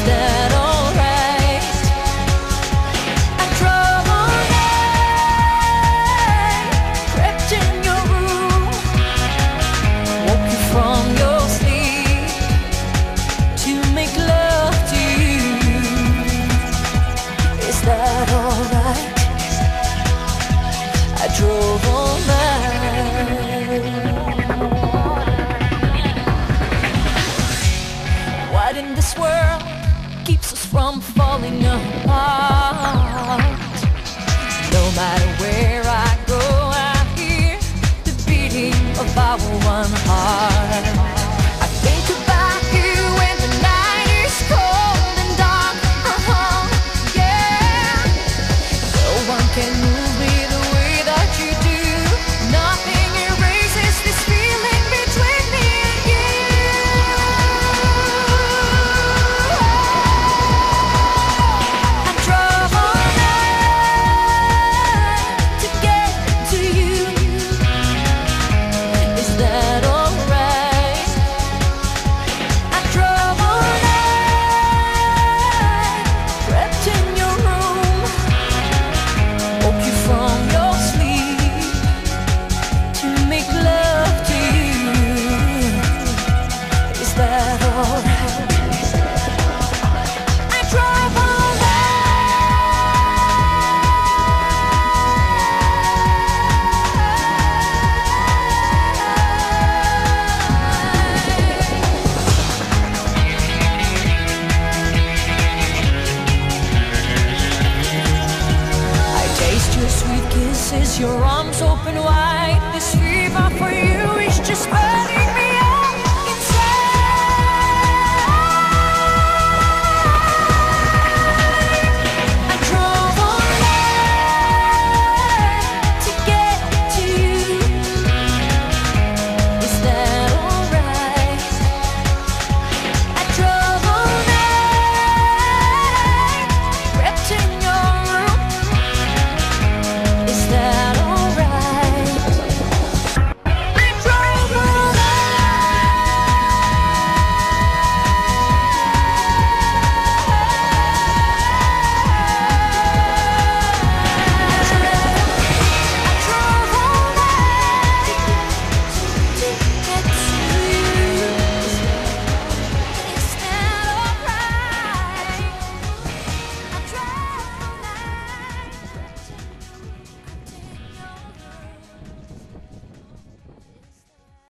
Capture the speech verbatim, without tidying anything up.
that alright? I drove all night, crept in your room, woke you from your sleep to make love to you. Is that alright? I drove all night. What in this world keeps us from falling apart? No matter where I go, I hear the beating of our one heart.